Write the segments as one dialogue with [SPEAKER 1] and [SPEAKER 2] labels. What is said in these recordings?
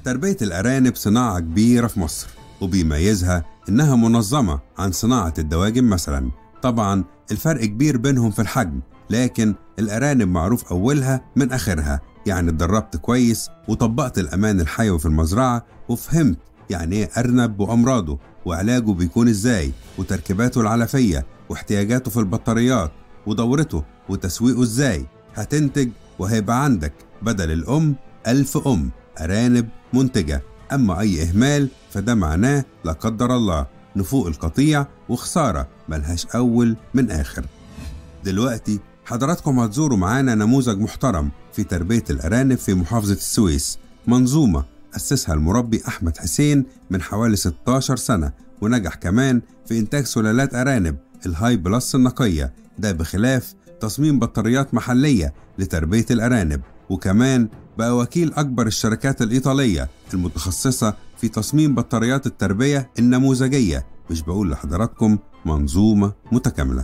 [SPEAKER 1] تربية الأرانب صناعة كبيرة في مصر، وبيميزها إنها منظمة عن صناعة الدواجن مثلا. طبعا الفرق كبير بينهم في الحجم، لكن الأرانب معروف أولها من آخرها. يعني اتدربت كويس وطبقت الأمان الحيوي في المزرعة، وفهمت يعني إيه أرنب وأمراضه وعلاجه بيكون إزاي، وتركيباته العلفية واحتياجاته في البطاريات ودورته وتسويقه إزاي. هتنتج وهيبقى عندك بدل الأم 1000 أم أرانب منتجة. أما أي إهمال فده معناه لا قدر الله نفوق القطيع وخسارة ملهاش أول من آخر. دلوقتي حضراتكم هتزوروا معانا نموذج محترم في تربية الأرانب في محافظة السويس، منظومة أسسها المربي أحمد حسين من حوالي 16 سنة، ونجح كمان في إنتاج سلالات أرانب الهاي بلس النقية، ده بخلاف تصميم بطاريات محلية لتربية الأرانب. وكمان بقى وكيل أكبر الشركات الإيطالية المتخصصة في تصميم بطاريات التربية النموذجية. مش بقول لحضراتكم منظومة متكاملة.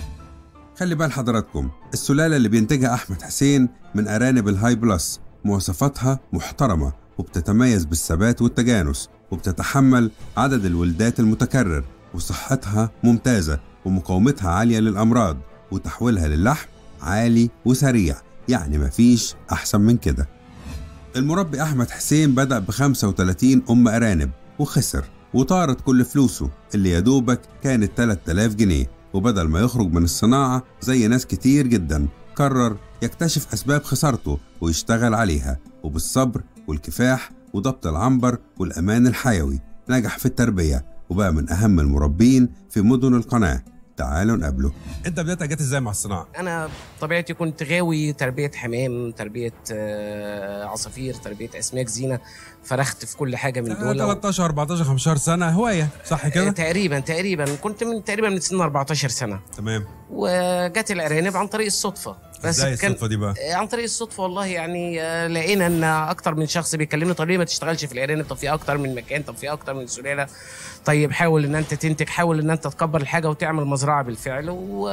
[SPEAKER 1] خلي بال حضراتكم، السلالة اللي بينتجها أحمد حسين من أرانب الهاي بلس مواصفاتها محترمة، وبتتميز بالثبات والتجانس، وبتتحمل عدد الولدات المتكرر، وصحتها ممتازة، ومقاومتها عالية للأمراض، وتحويلها للحم عالي وسريع. يعني مفيش أحسن من كده. المربي أحمد حسين بدأ ب35 أم أرانب وخسر، وطارت كل فلوسه اللي يدوبك كانت 3000 جنيه. وبدل ما يخرج من الصناعة زي ناس كتير جدا، قرر يكتشف أسباب خسارته ويشتغل عليها، وبالصبر والكفاح وضبط العنبر والأمان الحيوي نجح في التربية، وبقى من أهم المربين في مدن القناة. تعالوا نقابله. انت بدأت جت ازاي مع الصناعة؟
[SPEAKER 2] انا طبيعتي كنت غاوي تربيه حمام، تربيه عصافير، تربيه اسماك زينه، فرخت في كل حاجه من دول.
[SPEAKER 1] 13 14 15 سنه هوايه، صح كده؟
[SPEAKER 2] تقريبا كنت من سن 14 سنه.
[SPEAKER 1] تمام.
[SPEAKER 2] وجت الارانب عن طريق الصدفه.
[SPEAKER 1] بس ازاي الصدفه دي بقى؟
[SPEAKER 2] عن طريق الصدفه والله، يعني لقينا ان اكتر من شخص بيكلمني، طب ليه ما تشتغلش في الارانب؟ طب في اكتر من مكان، طب في اكتر من سلاله، طيب حاول ان انت تنتج، حاول ان انت تكبر الحاجه وتعمل مزرعه بالفعل،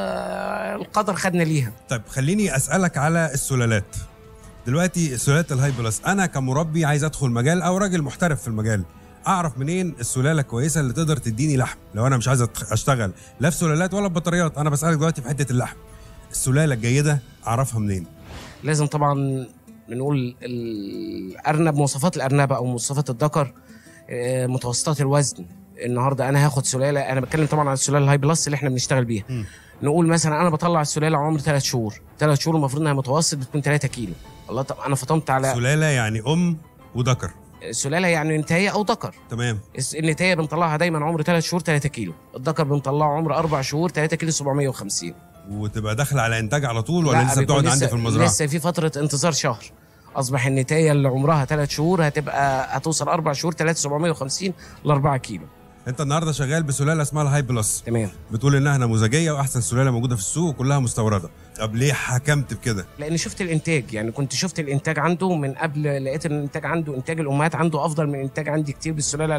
[SPEAKER 2] والقدر خدنا ليها.
[SPEAKER 1] طيب خليني اسالك على السلالات دلوقتي. سلالات الهاي بلس، انا كمربي عايز ادخل مجال او راجل محترف في المجال، اعرف منين السلاله الكويسه اللي تقدر تديني لحم لو انا مش عايز اشتغل لا في سلالات ولا بطاريات؟ انا بسالك دلوقتي في حته اللحم، السلاله الجيده اعرفها منين؟
[SPEAKER 2] لازم طبعا بنقول الارنب، مواصفات الارنبه او مواصفات الذكر، متوسطات الوزن. النهارده انا هاخد سلاله، انا بتكلم طبعا عن السلاله الهاي بلس اللي احنا بنشتغل بيها. نقول مثلا انا بطلع السلاله عمر 3 شهور، 3 شهور المفروض انها متوسط بتكون 3 كيلو. الله، طب انا فطمت على
[SPEAKER 1] سلاله يعني ام وذكر.
[SPEAKER 2] سلاله يعني نتايه او ذكر.
[SPEAKER 1] تمام.
[SPEAKER 2] النتايه بنطلعها دايما عمر 3 شهور 3 كيلو، الذكر بنطلعه عمر 4 شهور 3 كيلو 750.
[SPEAKER 1] وتبقى داخله على انتاج على طول ولا لسه بتقعد عندي في المزرعه؟
[SPEAKER 2] لسه في فتره انتظار شهر. اصبح النتايه اللي عمرها 3 شهور هتوصل 4 شهور 3750 ل 4 كيلو.
[SPEAKER 1] انت النهارده شغال بسلاله اسمها الهاي بلس.
[SPEAKER 2] تمام.
[SPEAKER 1] بتقول انها نموذجيه واحسن سلاله موجوده في السوق وكلها مستورده. طب ليه حكمت بكده؟
[SPEAKER 2] لان شفت الانتاج، يعني كنت شفت الانتاج عنده من قبل، لقيت الانتاج عنده، انتاج الامهات عنده افضل من انتاج عندي كتير بالسلاله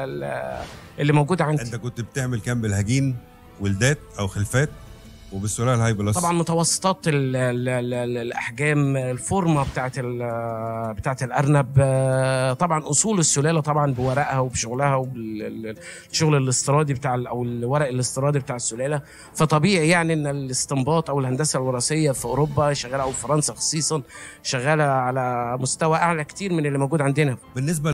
[SPEAKER 2] اللي موجوده عندي.
[SPEAKER 1] انت كنت بتعمل كام بالهجين، ولدات او خلفات، وبالسلاله الهاي بلس؟
[SPEAKER 2] طبعا متوسطات الاحجام، الفورمه بتاعت الارنب، طبعا اصول السلاله طبعا بورقها وبشغلها وبالشغل الاستيرادي او الورق الاستيرادي بتاع السلاله. فطبيعي يعني ان الاستنباط او الهندسه الوراثيه في اوروبا شغاله، او في فرنسا خصيصا شغاله على مستوى اعلى كتير من اللي موجود عندنا.
[SPEAKER 1] بالنسبه